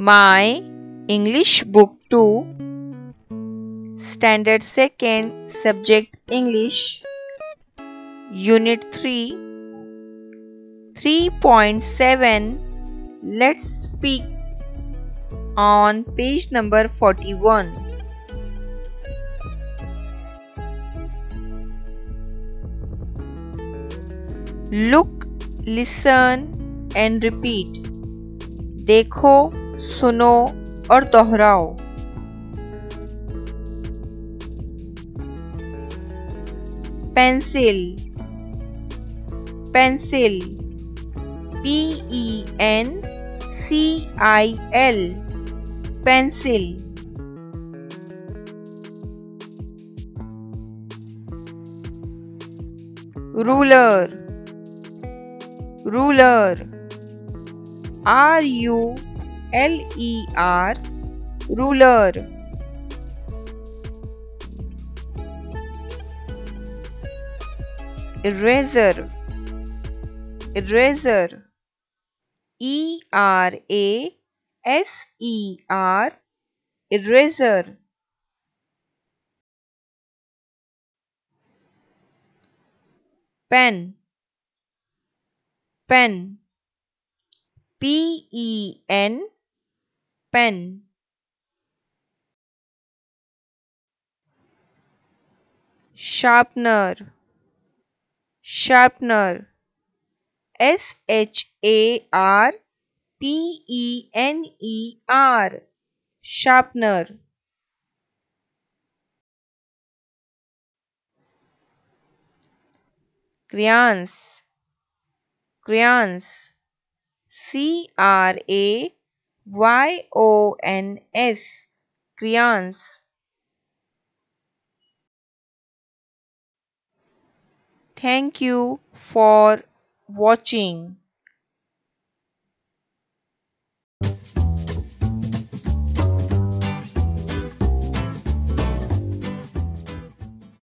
My English Book 2, Standard 2nd, Subject English, Unit 3, 3.7. Let's speak on page number 41. Look, listen and repeat. देखो, सुनो और दोहराओ. Pencil, pencil, PENCIL, pencil. Ruler, ruler, RULER, ruler. Eraser, eraser, ERASER, eraser. Pen, pen, PEN, pen. Sharpener, sharpener, SHARPENER, sharpener. Crayons, crayons, CRAYONS, crayons. Thank you for watching.